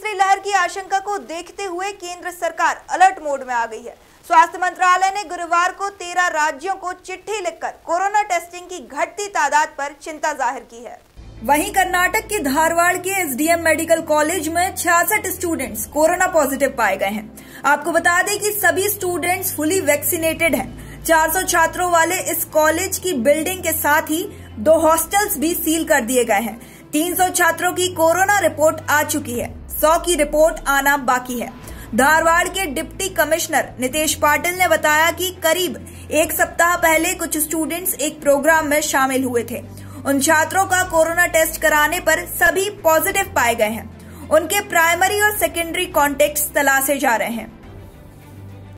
दूसरी लहर की आशंका को देखते हुए केंद्र सरकार अलर्ट मोड में आ गई है। स्वास्थ्य मंत्रालय ने गुरुवार को 13 राज्यों को चिट्ठी लिखकर कोरोना टेस्टिंग की घटती तादाद पर चिंता जाहिर की है। वहीं कर्नाटक के धारवाड़ के एसडीएम मेडिकल कॉलेज में 66 स्टूडेंट्स कोरोना पॉजिटिव पाए गए हैं। आपको बता दें कि सभी स्टूडेंट्स फुली वैक्सीनेटेड हैं। 400 छात्रों वाले इस कॉलेज की बिल्डिंग के साथ ही 2 हॉस्टल्स भी सील कर दिए गए हैं। 300 छात्रों की कोरोना रिपोर्ट आ चुकी है, 100 की रिपोर्ट आना बाकी है। धारवाड़ के डिप्टी कमिश्नर नितेश पाटिल ने बताया कि करीब 1 सप्ताह पहले कुछ स्टूडेंट्स एक प्रोग्राम में शामिल हुए थे। उन छात्रों का कोरोना टेस्ट कराने पर सभी पॉजिटिव पाए गए हैं। उनके प्राइमरी और सेकेंडरी कॉन्टेक्ट्स तलाशे जा रहे हैं।